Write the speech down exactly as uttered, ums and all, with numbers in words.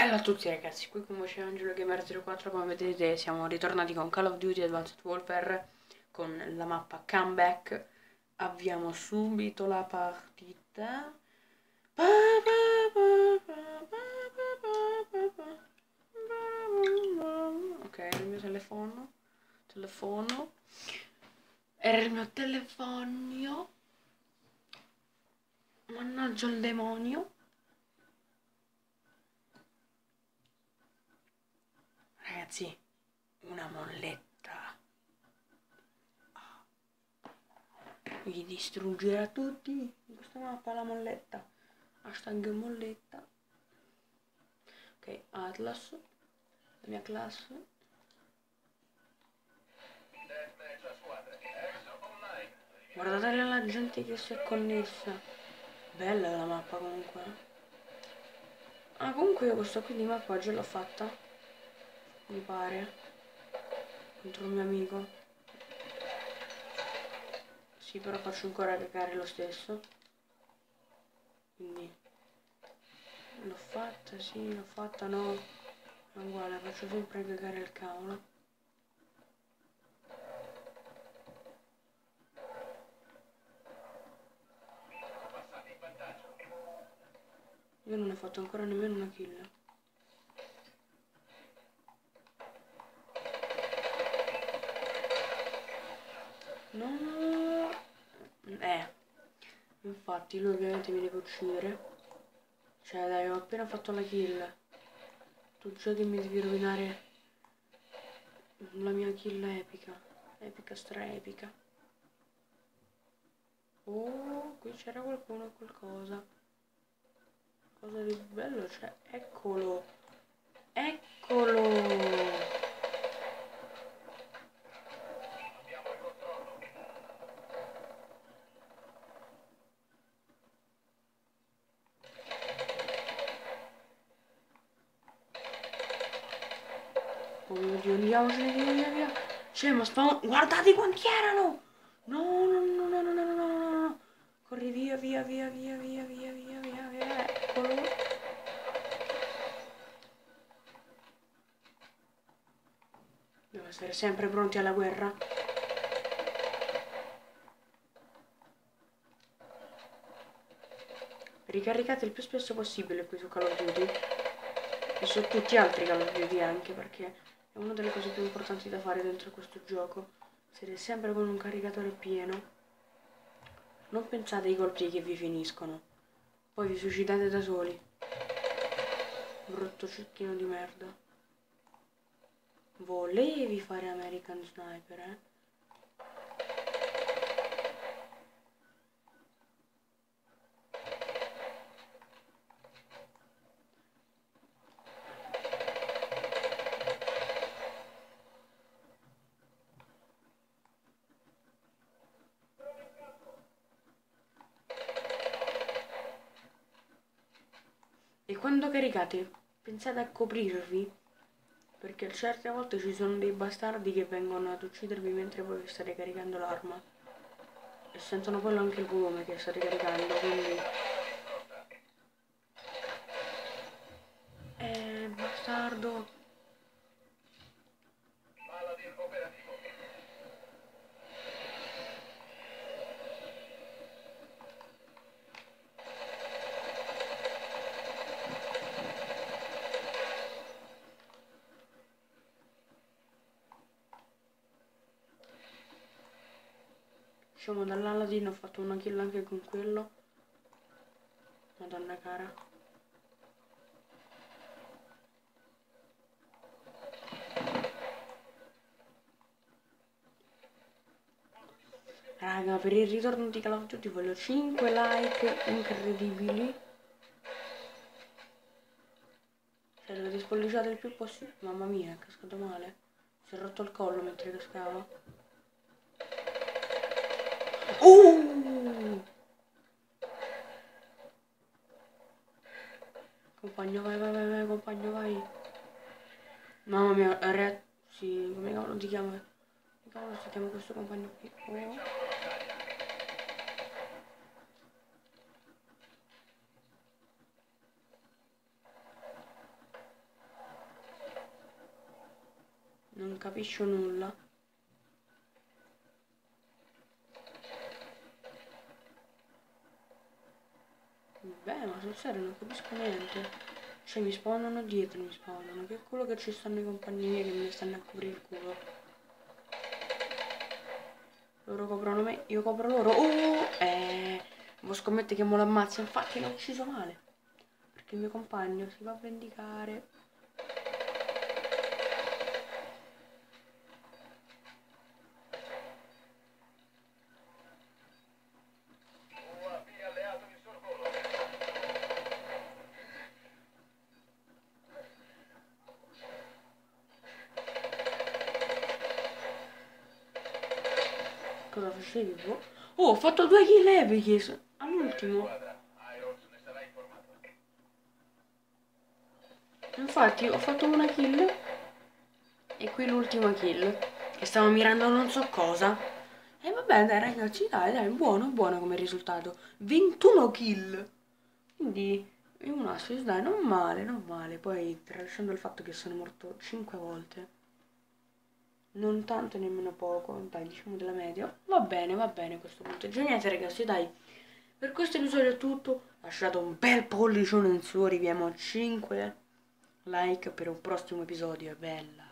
Bella a tutti ragazzi, qui con voce Angelo Gamer zero quattro, come vedete siamo ritornati con Call of Duty Advanced Warfare con la mappa Comeback. Avviamo subito la partita. Ok, il mio telefono. Telefono. Era il mio telefonio. Mannaggia il demonio. Ragazzi, una molletta vi distruggerà tutti in questa mappa la molletta. Hashtag molletta. Ok, Atlas, la mia classe. Guardate la gente che si è connessa. Bella la mappa comunque. Ah, comunque io questa qui di mappa già l'ho fatta, mi pare, contro un mio amico. Sì, però faccio ancora cagare lo stesso. Quindi l'ho fatta, sì, l'ho fatta, no. Ma uguale, faccio sempre cagare il cavolo. Io non ho fatto ancora nemmeno una kill. No. Eh. Infatti lui ovviamente mi deve uccidere. Cioè dai, ho appena fatto la kill. Tu già che mi devi rovinare la mia kill epica. Epica, stra epica. Oh, qui c'era qualcuno, qualcosa. Cosa di bello c'è? Eccolo. Eccolo. Oh mio Dio, andiamocene via, via, via. Cioè, ma spawn... Guardate quanti erano! No, no, no, no, no, no, no, no, no. Corri via, via, via, via, via, via, via, via, via. Eccolo. Devo essere sempre pronti alla guerra. Ricaricate il più spesso possibile qui su Call of Duty. E su tutti gli altri Call of Duty anche, perché è una delle cose più importanti da fare dentro questo gioco. Siete sempre con un caricatore pieno. Non pensate ai colpi che vi finiscono. Poi vi suicidate da soli. Brutto cecchino di merda. Volevi fare American Sniper, eh? E quando caricate, pensate a coprirvi, perché certe volte ci sono dei bastardi che vengono ad uccidervi mentre voi state caricando l'arma. E sentono quello anche il volume che state caricando, quindi... Eh, bastardo! Diciamo dall'Aladino ho fatto una kill anche con quello. Madonna cara. Raga, per il ritorno di Call of Duty voglio cinque like incredibili. Cioè dovete spolliciare il più possibile. Mamma mia, è cascato male. Si è rotto il collo mentre cascava. Uh! Compagno, vai, vai, vai, vai, compagno, vai. Mamma mia, re... Sì, come cavolo si chiama? Come cavolo si chiama questo compagno qui? Oh. capisco nulla. Beh, ma sul serio non capisco niente. Cioè mi spawnano dietro, mi spawnano. Che culo che ci stanno i compagni miei che mi stanno a coprire il culo. Loro coprono me, io copro loro. Oh! Eh! Devo scommettere che mo l'ammazza, infatti l'ho ucciso male. Perché il mio compagno si va a vendicare. Cosa facevi? Oh, ho fatto due kill epici all'ultimo. Infatti ho fatto una kill e qui l'ultima kill. Che stavo mirando non so cosa. E vabbè dai ragazzi, dai dai, buono, buono come risultato. ventuno kill. Quindi è un assist, dai, non male, non male. Poi tralasciando il fatto che sono morto cinque volte. Non tanto e nemmeno poco, dai, diciamo della media. Va bene, va bene questo punteggio. Niente ragazzi, dai. Per questo episodio è tutto. Lasciate un bel pollicione in su, arriviamo a cinque like per un prossimo episodio. È bella.